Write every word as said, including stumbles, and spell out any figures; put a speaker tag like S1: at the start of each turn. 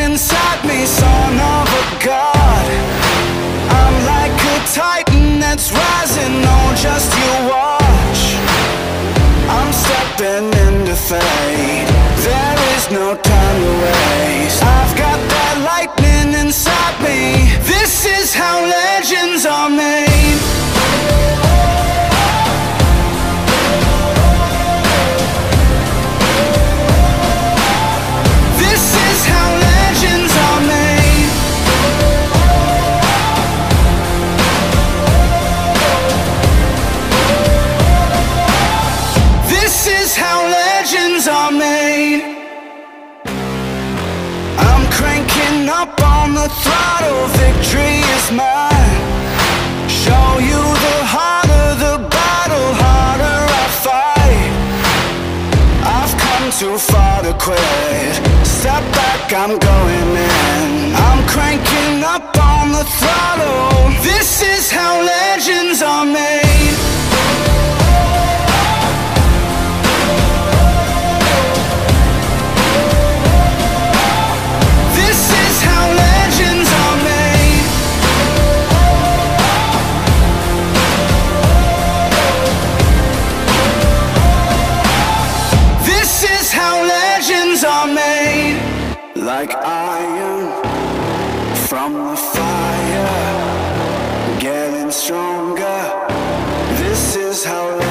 S1: inside me, son of a god. I'm like a titan that's rising, oh just you watch. I'm stepping into fate, there is no time to waste. I've got that lightning inside me, this is how legends are made. Up on the throttle, victory is mine. Show you the harder the battle, harder I fight. I've come too far to quit. Step back, I'm going in. I'm cranking up on the throttle. This is how legends are made. Like iron from the fire, getting stronger. This is how